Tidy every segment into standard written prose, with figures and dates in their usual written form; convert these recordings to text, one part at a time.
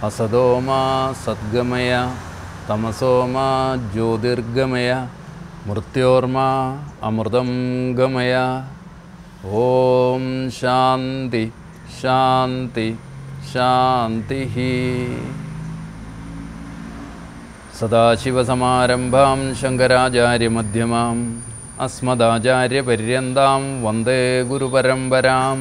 असदोमा सद्गमय तमसोमा ज्योतिर्गमय मृत्योर्मा अमृतं गमय। ओम शांति शांति शांति। सदाशिवसमारंभां शंकराचार्यमध्यमाम् अस्मदाचार्यपर्यन्तां वन्दे गुरुपरम्परां।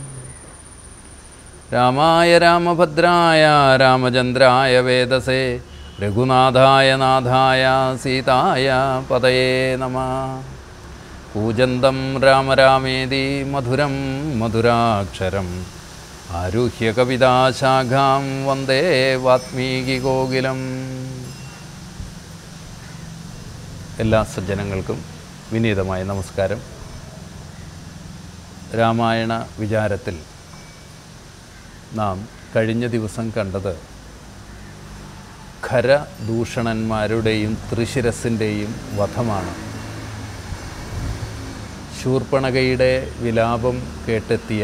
रामाय रामभद्राय रामचन्द्राय वेदसे रघुनाथाय नाथाय सीताय पतये नमः। पूजन्तं राम रामेति मधुरं मधुराक्षरम् आरुह्य कविताशाखां वन्दे वाल्मीकिकोकिलम्। എല്ലാ സജ്ജനങ്ങൾക്കും വിനീതമായ നമസ്കാരം. രാമായണ വിചാരത്തിൽ നാം കഴിഞ്ഞ ദിവസം കണ്ടത് ഖരദൂഷണന്മാരുടെയും ത്രിശിരസിൻ്റെയും വധമാണ്. ശൂർപ്പണഖയുടെ വിലാപം കേട്ടെത്തിയ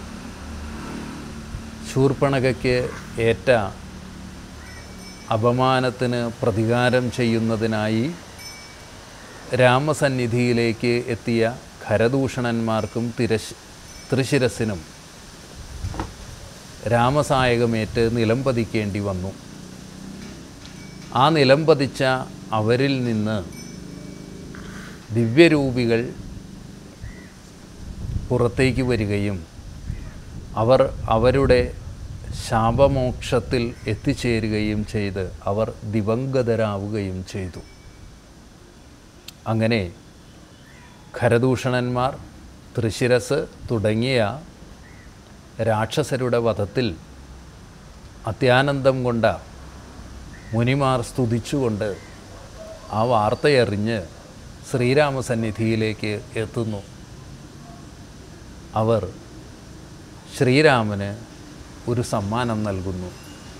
ശൂർപ്പണഖയ്ക്ക് ഏറ്റ അപമാനത്തിന് പ്രതികാരം ചെയ്യുന്നതിനായി രാമസന്നിധിയിലേക്ക് എത്തിയ ഖരദൂഷണന്മാർക്കും ത്രിശിരസിനും രാമസായകമേറ്റ് നിലംപതിക്കേണ്ടി വന്നു. ആ നിലംപതിച്ച അവരിൽ നിന്ന് ദിവ്യരൂപികൾ പുറത്തേക്ക് വരികയും അവർ അവരുടെ ശാപമോക്ഷത്തിൽ എത്തിച്ചേരുകയും ചെയ്ത് അവർ ദിവംഗതരാവുകയും ചെയ്തു. അങ്ങനെ ഖരദൂഷണന്മാർ, ത്രിശിരസ് തുടങ്ങിയ രാക്ഷസരുടെ വധത്തിൽ അത്യാനന്ദം കൊണ്ട മുനിമാർ സ്തുതിച്ചുകൊണ്ട് ആ വാർത്തയറിഞ്ഞ് ശ്രീരാമസന്നിധിയിലേക്ക് എത്തുന്നു. അവർ ശ്രീരാമന് ഒരു സമ്മാനം നൽകുന്നു.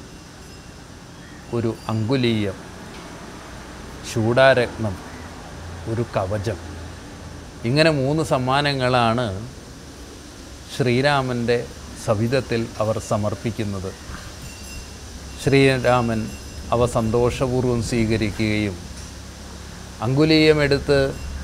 ഒരു അങ്കുലീയം, ചൂടാരത്നം, ഒരു കവചം. ഇങ്ങനെ 3 സമ്മാനങ്ങളാണ് ശ്രീരാമൻ്റെ സവിധത്തിൽ അവർ സമർപ്പിക്കുന്നത്. ശ്രീരാമൻ അവ സന്തോഷപൂർവ്വം സ്വീകരിക്കുകയും അങ്കുലീയമെടുത്ത്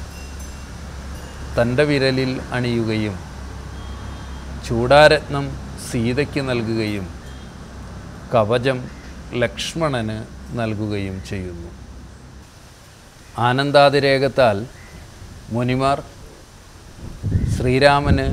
തൻ്റെ വിരലിൽ അണിയുകയും ചൂടാരത്നം സീതയ്ക്ക് നൽകുകയും കവചം ലക്ഷ്മണന് നൽകുകയും ചെയ്യുന്നു. ആനന്ദാതിരേകത്താൽ മുനിമാർ ശ്രീരാമന്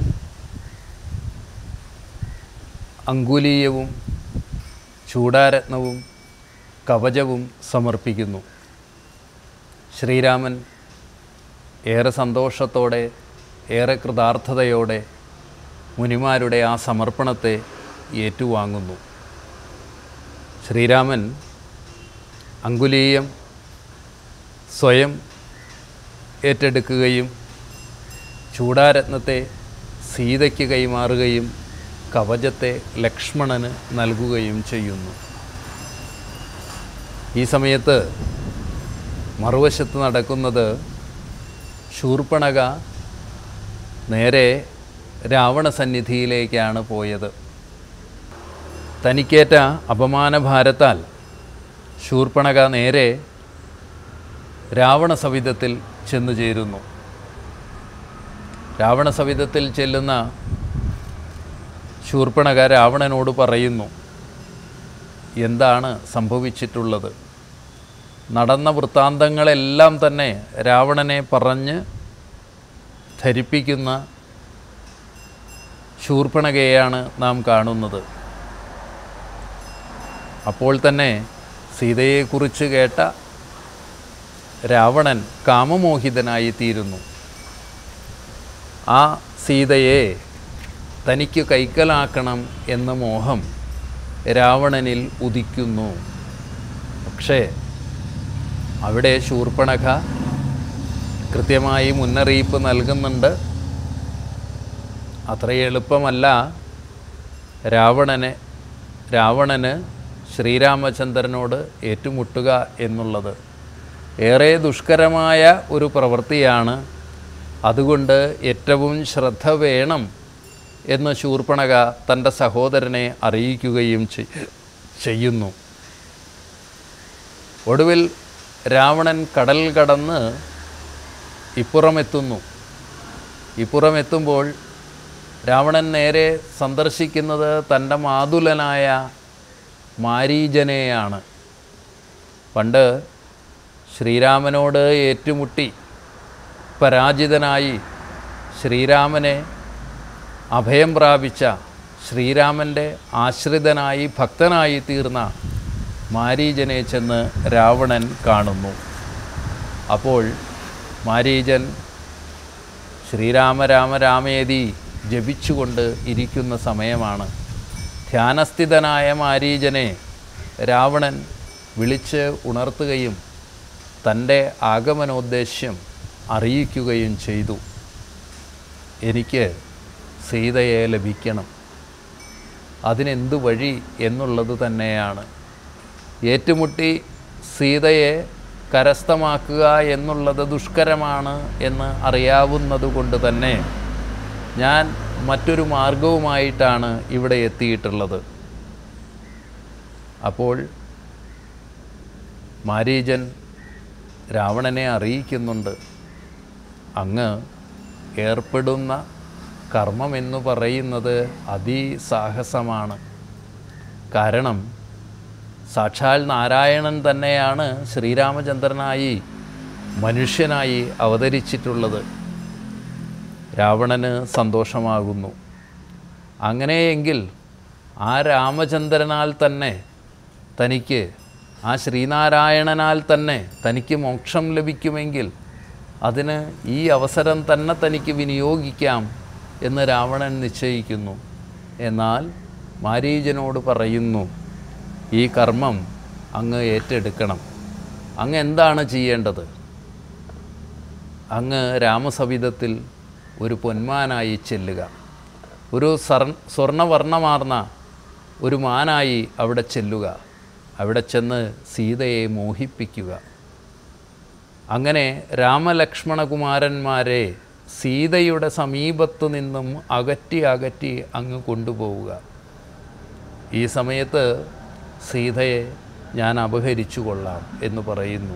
അങ്കുലീയവും ചൂടാരത്നവും കവചവും സമർപ്പിക്കുന്നു. ശ്രീരാമൻ ഏറെ സന്തോഷത്തോടെ, ഏറെ കൃതാർത്ഥതയോടെ മുനിമാരുടെ ആ സമർപ്പണത്തെ ഏറ്റുവാങ്ങുന്നു. ശ്രീരാമൻ അങ്കുലീയം സ്വയം ഏറ്റെടുക്കുകയും ചൂടാരത്നത്തെ സീതയ്ക്ക് കൈമാറുകയും കവചത്തെ ലക്ഷ്മണന് നൽകുകയും ചെയ്യുന്നു. ഈ സമയത്ത് മറുവശത്ത് നടക്കുന്നത് ശൂർപ്പണഖ നേരെ രാവണസന്നിധിയിലേക്കാണ് പോയത്. തനിക്കേറ്റ അപമാനഭാരത്താൽ ശൂർപ്പണഖ നേരെ രാവണസവിധത്തിൽ ചെന്നു ചേരുന്നു. രാവണസവിധത്തിൽ ചെല്ലുന്ന ശൂർപ്പണഖ രാവണനോട് പറയുന്നു, എന്താണ് സംഭവിച്ചിട്ടുള്ളത്? നടന്ന വൃത്താന്തങ്ങളെല്ലാം തന്നെ രാവണനെ പറഞ്ഞ് ധരിപ്പിക്കുന്ന ശൂർപ്പണഖയെയാണ് നാം കാണുന്നത്. അപ്പോൾ തന്നെ സീതയെക്കുറിച്ച് കേട്ട രാവണൻ കാമമോഹിതനായി തീരുന്നു. ആ സീതയെ തനിക്ക് കൈക്കലാക്കണം എന്ന മോഹം രാവണനിൽ ഉദിക്കുന്നു. പക്ഷേ അവിടെ ശൂർപ്പണഖ കൃത്യമായി മുന്നറിയിപ്പ് നൽകുന്നുണ്ട്. അത്ര എളുപ്പമല്ല രാവണന് ശ്രീരാമചന്ദ്രനോട് ഏറ്റുമുട്ടുക എന്നുള്ളത്. ഏറെ ദുഷ്കരമായ ഒരു പ്രവൃത്തിയാണ്. അതുകൊണ്ട് ഏറ്റവും ശ്രദ്ധ വേണം എന്ന് ശൂർപ്പണഖ തൻ്റെ സഹോദരനെ അറിയിക്കുകയും ചെയ്യുന്നു. ഒടുവിൽ രാവണൻ കടൽ കടന്ന് ഇപ്പുറമെത്തുമ്പോൾ രാവണൻ നേരെ സന്ദർശിക്കുന്നത് തൻ്റെ മാതുലനായ മാരീചനെയാണ്. പണ്ട് ശ്രീരാമനോട് ഏറ്റുമുട്ടി പരാജിതനായി ശ്രീരാമനെ അഭയം പ്രാപിച്ച, ശ്രീരാമൻ്റെ ആശ്രിതനായി ഭക്തനായി തീർന്ന മാരീചനെ ചെന്ന് രാവണൻ കാണുന്നു. അപ്പോൾ മാരീചൻ ശ്രീരാമ രാമ രാമേതി ജപിച്ചുകൊണ്ട് ഇരിക്കുന്ന സമയമാണ്. ധ്യാനസ്ഥിതനായ മാരീചനെ രാവണൻ വിളിച്ച് ഉണർത്തുകയും തൻ്റെ ആഗമനോദ്ദേശ്യം അറിയിക്കുകയും ചെയ്തു. എനിക്ക് സീതയെ ലഭിക്കണം, അതിനെന്തു വഴി എന്നുള്ളത് തന്നെയാണ്. ഏറ്റുമുട്ടി സീതയെ കരസ്ഥമാക്കുക എന്നുള്ളത് ദുഷ്കരമാണ് എന്ന് അറിയാവുന്നതുകൊണ്ട് തന്നെ ഞാൻ മറ്റൊരു മാർഗവുമായിട്ടാണ് ഇവിടെ എത്തിയിട്ടുള്ളത്. അപ്പോൾ മാരീചൻ രാവണനെ അറിയിക്കുന്നുണ്ട്, അങ്ങ് ഏർപ്പെടുന്ന കർമ്മമെന്ന് പറയുന്നത് അതിസാഹസമാണ്. കാരണം സാക്ഷാൽ നാരായണൻ തന്നെയാണ് ശ്രീരാമചന്ദ്രനായി മനുഷ്യനായി അവതരിച്ചിട്ടുള്ളത്. രാവണന് സന്തോഷമാകുന്നു. അങ്ങനെയെങ്കിൽ ആ രാമചന്ദ്രനാൽ തന്നെ തനിക്ക്, ആ ശ്രീനാരായണനാൽ തന്നെ തനിക്ക് മോക്ഷം ലഭിക്കുമെങ്കിൽ അതിന് ഈ അവസരം തന്നെ തനിക്ക് വിനിയോഗിക്കാം എന്ന് രാവണൻ നിശ്ചയിക്കുന്നു. എന്നാൽ മാരീചനോട് പറയുന്നു, ഈ കർമ്മം അങ്ങ് ഏറ്റെടുക്കണം. അങ്ങ് എന്താണ് ചെയ്യേണ്ടത്? അങ്ങ് രാമസവിധത്തിൽ ഒരു പൊന്മാനായി ചെല്ലുക, ഒരു സ്വർണ്ണവർണ്ണമാർന്ന ഒരു മാനായി അവിടെ ചെല്ലുക, അവിടെ ചെന്ന് സീതയെ മോഹിപ്പിക്കുക. അങ്ങനെ രാമലക്ഷ്മണകുമാരന്മാരെ സീതയുടെ സമീപത്തു നിന്നും അകറ്റി അങ്ങ് കൊണ്ടുപോവുക. ഈ സമയത്ത് സീതയെ ഞാൻ അപഹരിച്ചു കൊള്ളാം എന്ന് പറയുന്നു.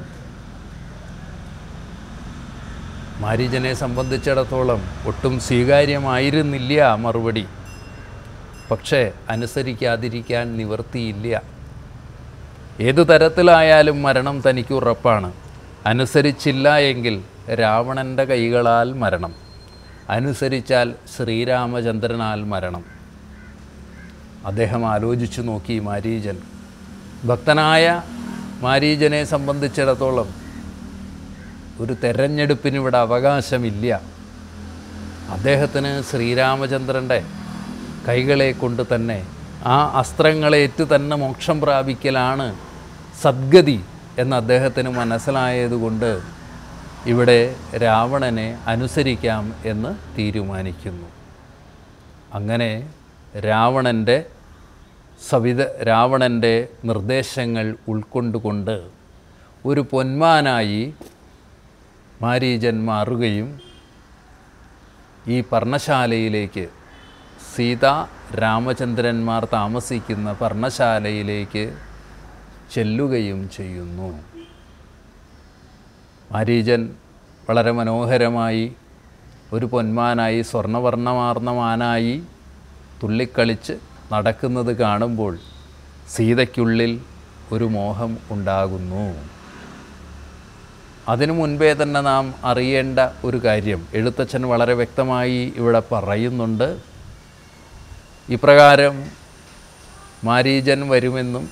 മാരീചനെ സംബന്ധിച്ചിടത്തോളം ഒട്ടും സ്വീകാര്യമായിരുന്നില്ല മറുപടി. പക്ഷേ അനുസരിക്കാതിരിക്കാൻ നിവർത്തിയില്ല. ഏതു തരത്തിലായാലും മരണം തനിക്ക് ഉറപ്പാണ്. അനുസരിച്ചില്ല എങ്കിൽ രാവണൻ്റെ കൈകളാൽ മരണം, അനുസരിച്ചാൽ ശ്രീരാമചന്ദ്രനാൽ മരണം. അദ്ദേഹം ആലോചിച്ചു നോക്കി. മാരീചൻ, ഭക്തനായ മാരീചനെ സംബന്ധിച്ചിടത്തോളം ഒരു തെരഞ്ഞെടുപ്പിനിവിടെ അവകാശമില്ല. അദ്ദേഹത്തിന് ശ്രീരാമചന്ദ്രൻ്റെ കൈകളെ കൊണ്ട് തന്നെ ആ അസ്ത്രങ്ങളേറ്റ് തന്നെ മോക്ഷം പ്രാപിക്കലാണ് സദ്ഗതി എന്ന് അദ്ദേഹത്തിന് മനസ്സിലായതുകൊണ്ട് ഇവിടെ രാവണനെ അനുസരിക്കാം എന്ന് തീരുമാനിക്കുന്നു. അങ്ങനെ രാവണൻ്റെ നിർദ്ദേശങ്ങൾ ഉൾക്കൊണ്ടുകൊണ്ട് ഒരു പൊന്മാനായി മാരീചൻ മാറുകയും ഈ പർണശാലയിലേക്ക്, സീത രാമചന്ദ്രന്മാർ താമസിക്കുന്ന പർണശാലയിലേക്ക് ചെല്ലുകയും ചെയ്യുന്നു. മാരീചൻ വളരെ മനോഹരമായി ഒരു പൊന്മാനായി, സ്വർണ്ണവർണ്ണമാർന്ന മാനായി തുള്ളിക്കളിച്ച് നടക്കുന്നത് കാണുമ്പോൾ സീതയ്ക്കുള്ളിൽ ഒരു മോഹം ഉണ്ടാകുന്നു. അതിനു മുൻപേ തന്നെ നാം അറിയേണ്ട ഒരു കാര്യം എഴുത്തച്ഛൻ വളരെ വ്യക്തമായി ഇവിടെ പറയുന്നുണ്ട്. ഇപ്രകാരം മാരീചൻ വരുമെന്നും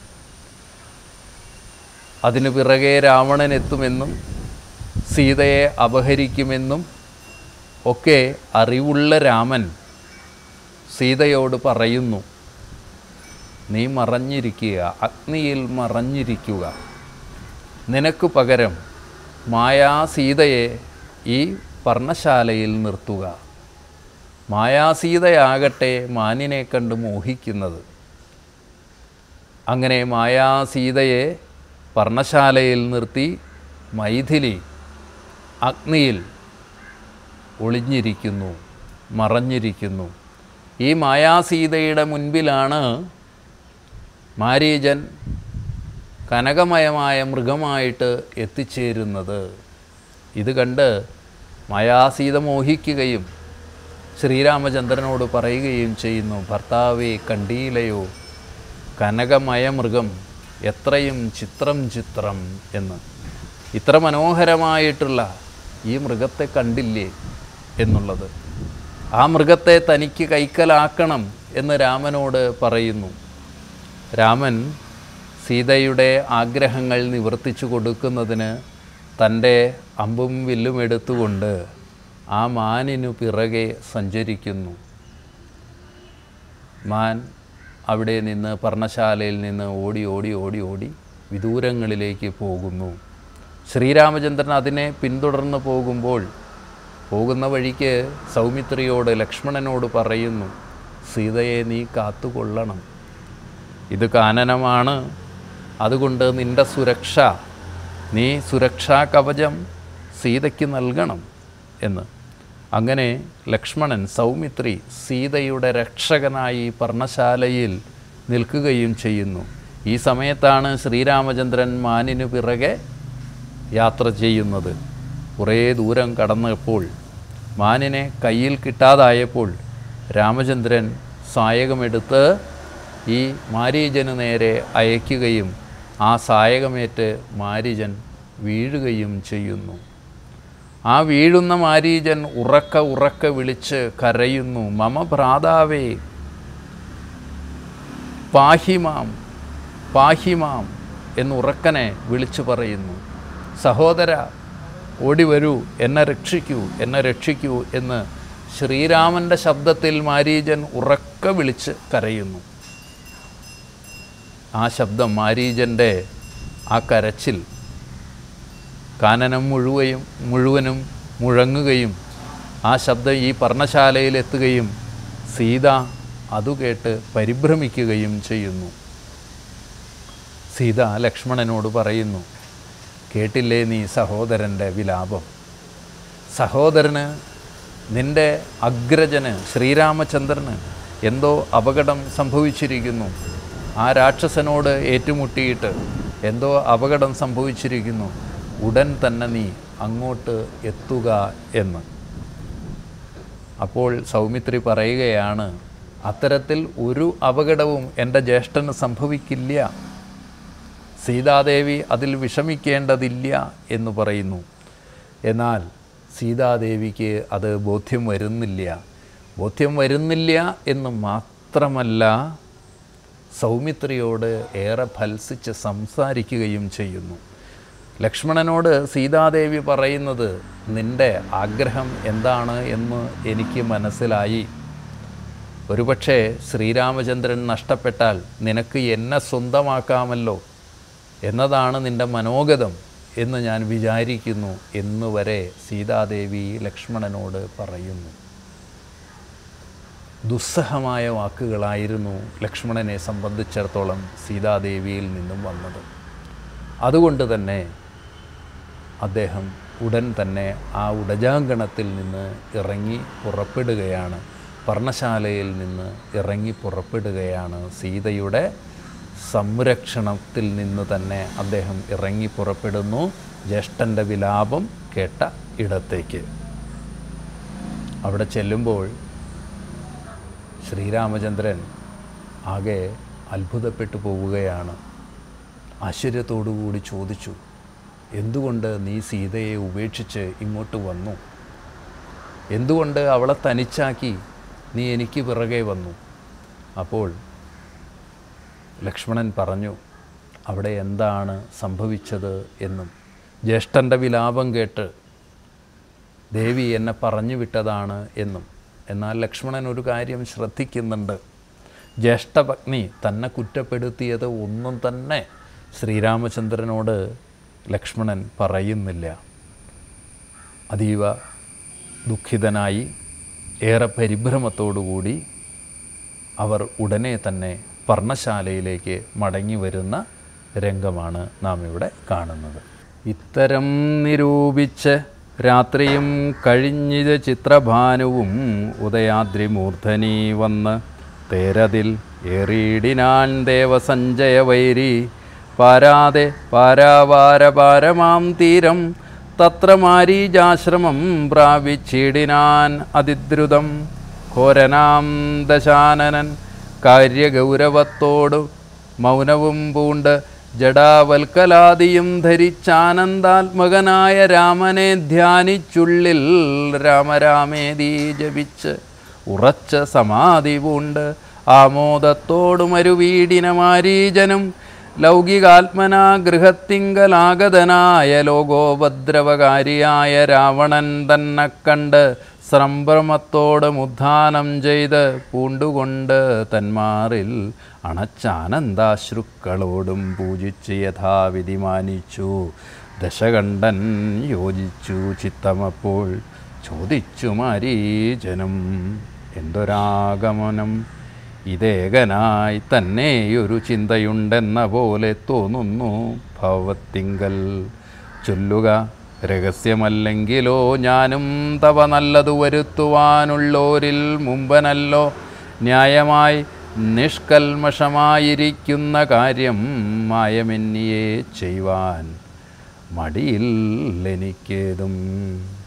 അതിനു പിറകെ രാവണൻ എത്തുമെന്നും സീതയെ അപഹരിക്കുമെന്നും ഒക്കെ അറിവുള്ള രാമൻ സീതയോട് പറയുന്നു, നീ മറഞ്ഞിരിക്കുക, അഗ്നിയിൽ മറഞ്ഞിരിക്കുക. നിനക്ക് പകരം മായാസീതയെ ഈ പർണശാലയിൽ നിർത്തുക. മായാസീതയാകട്ടെ മാനിനെ കണ്ട് മോഹിക്കുന്നത്. അങ്ങനെ മായാസീതയെ പർണശാലയിൽ നിർത്തി മൈഥിലി അഗ്നിയിൽ ഒളിഞ്ഞിരിക്കുന്നു, മറഞ്ഞിരിക്കുന്നു. ഈ മായാസീതയുടെ മുൻപിലാണ് മാരീചൻ കനകമയമായ മൃഗമായിട്ട് എത്തിച്ചേരുന്നത്. ഇത് കണ്ട് മായാസീത മോഹിക്കുകയും ശ്രീരാമചന്ദ്രനോട് പറയുകയും ചെയ്യുന്നു, ഭർത്താവേ കണ്ടീലയോ കനകമയ മൃഗം എത്രയും ചിത്രം എന്ന്. ഇത്ര മനോഹരമായിട്ടുള്ള ഈ മൃഗത്തെ കണ്ടില്ലേ എന്നുള്ളത്. ആ മൃഗത്തെ തനിക്ക് കൈക്കലാക്കണം എന്ന് രാമനോട് പറയുന്നു. രാമൻ സീതയുടെ ആഗ്രഹങ്ങൾ നിവർത്തിച്ചു കൊടുക്കുന്നതിന് തൻ്റെ അമ്പും വില്ലും എടുത്തുകൊണ്ട് ആ മാനിനു പിറകെ സഞ്ചരിക്കുന്നു. മാൻ അവിടെ നിന്ന് പർണശാലയിൽ നിന്ന് ഓടി ഓടി ഓടി ഓടി വിദൂരങ്ങളിലേക്ക് പോകുന്നു. ശ്രീരാമചന്ദ്രൻ അതിനെ പിന്തുടർന്ന് പോകുന്ന വഴിക്ക് സൗമിത്രിയോട് ലക്ഷ്മണനോട് പറയുന്നു, സീതയെ നീ കാത്തുകൊള്ളണം. ഇത് കാനനമാണ്, അതുകൊണ്ട് നിൻ്റെ സുരക്ഷ, നീ സുരക്ഷാ കവചം സീതയ്ക്ക് നൽകണം എന്ന്. അങ്ങനെ ലക്ഷ്മണൻ സൗമിത്രി സീതയുടെ രക്ഷകനായി പർണശാലയിൽ നിൽക്കുകയും ചെയ്യുന്നു. ഈ സമയത്താണ് ശ്രീരാമചന്ദ്രൻ മാനിനു പിറകെ യാത്ര ചെയ്യുന്നത്. കുറേ ദൂരം കടന്നപ്പോൾ മാനിനെ കയ്യിൽ കിട്ടാതായപ്പോൾ രാമചന്ദ്രൻ സായകമെടുത്ത് ഈ മാരീചന് നേരെ അയക്കുകയും ആ സായകമേറ്റ് മാരീചൻ വീഴുകയും ചെയ്യുന്നു. ആ വീഴുന്ന മാരീചൻ ഉറക്കെ വിളിച്ച് കരയുന്നു, മമ ഭ്രാതാവേ പാഹിമാം പാഹിമാം എന്ന് ഉറക്കനെ വിളിച്ചു പറയുന്നു. സഹോദര ഓടി വരൂ, എന്നെ രക്ഷിക്കൂ എന്ന് ശ്രീരാമൻ്റെ ശബ്ദത്തിൽ മാരീചൻ ഉറക്കെ വിളിച്ച് കരയുന്നു. ആ ശബ്ദം, മാരീചൻ്റെ ആ കരച്ചിൽ കാനനം മുഴുവനും മുഴങ്ങുകയും ആ ശബ്ദം ഈ പർണശാലയിലെത്തുകയും സീത അതുകേട്ട് പരിഭ്രമിക്കുകയും ചെയ്യുന്നു. സീത ലക്ഷ്മണനോട് പറയുന്നു, കേട്ടില്ലേ നീ സഹോദരൻ്റെ വിലാപം? സഹോദരന്, നിൻ്റെ അഗ്രജന് ശ്രീരാമചന്ദ്രന് എന്തോ അപകടം സംഭവിച്ചിരിക്കുന്നു. ആ രാക്ഷസനോട് ഏറ്റുമുട്ടിയിട്ട് എന്തോ അപകടം സംഭവിച്ചിരിക്കുന്നു. ഉടൻ തന്നെ നീ അങ്ങോട്ട് എത്തുക എന്ന്. അപ്പോൾ സൗമിത്രി പറയുകയാണ്, അത്തരത്തിൽ ഒരു അപകടവും എൻ്റെ ജ്യേഷ്ഠന് സംഭവിക്കില്ല, സീതാദേവി അതിൽ വിഷമിക്കേണ്ടതില്ല എന്ന് പറയുന്നു. എന്നാൽ സീതാദേവിക്ക് അത് ബോധ്യം വരുന്നില്ല എന്ന് മാത്രമല്ല, സൗമിത്രിയോട് ഏറെ ഫൽസിച്ച് സംസാരിക്കുകയും ചെയ്യുന്നു. ലക്ഷ്മണനോട് സീതാദേവി പറയുന്നത്, നിൻ്റെ ആഗ്രഹം എന്താണ് എന്ന് എനിക്ക് മനസ്സിലായി. ഒരുപക്ഷെ ശ്രീരാമചന്ദ്രൻ നഷ്ടപ്പെട്ടാൽ നിനക്ക് എന്നെ സ്വന്തമാക്കാമല്ലോ എന്നതാണ് നിൻ്റെ മനോഗതം എന്ന് ഞാൻ വിചാരിക്കുന്നു എന്നുവരെ സീതാദേവി ലക്ഷ്മണനോട് പറയുന്നു. ദുസ്സഹമായ വാക്കുകളായിരുന്നു ലക്ഷ്മണനെ സംബന്ധിച്ചിടത്തോളം സീതാദേവിയിൽ നിന്നും വന്നത്. അതുകൊണ്ട് തന്നെ അദ്ദേഹം ഉടൻ തന്നെ ആ ഉടജാങ്കണത്തിൽ നിന്ന് ഇറങ്ങി പുറപ്പെടുകയാണ്, പർണശാലയിൽ നിന്ന് ഇറങ്ങി പുറപ്പെടുകയാണ്. സീതയുടെ സംരക്ഷണത്തിൽ നിന്ന് തന്നെ അദ്ദേഹം ഇറങ്ങി പുറപ്പെടുന്നു, ജ്യേഷ്ഠൻ്റെ വിലാപം കേട്ട ഇടത്തേക്ക്. അവിടെ ചെല്ലുമ്പോൾ ശ്രീരാമചന്ദ്രൻ ആകെ അത്ഭുതപ്പെട്ടു പോവുകയാണ്. ആശ്ചര്യത്തോടുകൂടി ചോദിച്ചു, എന്തുകൊണ്ട് നീ സീതയെ ഉപേക്ഷിച്ച് ഇങ്ങോട്ട് വന്നു? എന്തുകൊണ്ട് അവളെ തനിച്ചാക്കി നീ എനിക്ക് പിറകെ വന്നു? അപ്പോൾ ലക്ഷ്മണൻ പറഞ്ഞു, അവിടെ എന്താണ് സംഭവിച്ചത് എന്നും ജ്യേഷ്ഠൻ്റെ വിലാപം കേട്ട് ദേവി എന്നെ പറഞ്ഞു വിട്ടതാണ് എന്നും. എന്നാൽ ലക്ഷ്മണൻ ഒരു കാര്യം ശ്രദ്ധിക്കുന്നുണ്ട്, ജ്യേഷ്ഠപത്നി തന്നെ കുറ്റപ്പെടുത്തിയത് ഒന്നും തന്നെ ശ്രീരാമചന്ദ്രനോട് ലക്ഷ്മണൻ പറയുന്നില്ല. അതീവ ദുഃഖിതനായി ഏറെ പരിഭ്രമത്തോടുകൂടി അവർ ഉടനെ തന്നെ പർണശാലയിലേക്ക് മടങ്ങി വരുന്ന രംഗമാണ് നാം ഇവിടെ കാണുന്നത്. ഇത്തരം നിരൂപിച്ച് രാത്രിയും കഴിഞ്ഞിത് ചിത്രഭാനുവും ഉദയാദ്രിമൂർധനി വന്ന് തേരതിൽ ഏറിയിടിനാൻ ദേവസഞ്ജയ വൈരി പാരാതെ പാരാവാരപാരമാം തീരം തത്ര മാരീജാശ്രമം പ്രാപിച്ചിടിനാൻ അതിദ്രുതം. ഘോരനാം ദശാനനൻ കാര്യഗൗരവത്തോടു മൗനവും പൂണ്ട് ജഡാവൽക്കലാദിയും ധരിച്ചാനന്ദാത്മകനായ രാമനെ ധ്യാനിച്ചുള്ളിൽ രാമരാമേതി ജപിച്ച് ഉറച്ച സമാധി പൂണ്ട് ആമോദത്തോടുമരുവീടിന മാരീജനും ലൗകികാത്മനാ ഗൃഹത്തിങ്കലാഗതനായ ലോകോപദ്രവകാരിയായ രാവണൻ തന്നെ കണ്ട് സംഭ്രമത്തോടും ഉദ്ധാനം ചെയ്ത് പൂണ്ടുകൊണ്ട് തന്മാറിൽ അണച്ചാനന്ദാശ്രുക്കളോടും പൂജിച്ച് യഥാവിധി മാനിച്ചു. ദശകണ്ഠൻ യോജിച്ചു ചിത്തമപ്പോൾ ചോദിച്ചു മാരീജനും, എന്തൊരാഗമനം ഇതേകനായി തന്നെയൊരു ചിന്തയുണ്ടെന്ന പോലെ തോന്നുന്നു ഭവത്തിങ്കൽ. ചൊല്ലുക രഹസ്യമല്ലെങ്കിലോ ഞാനും തവ നല്ലതു വരുത്തുവാനുള്ളോരിൽ മുമ്പനല്ലോ. ന്യായമായി നിഷ്കൽമഷമായിരിക്കുന്ന കാര്യം മായമെന്നിയെ ചെയ്യുവാൻ മടിയില്ലെനിക്കേതും.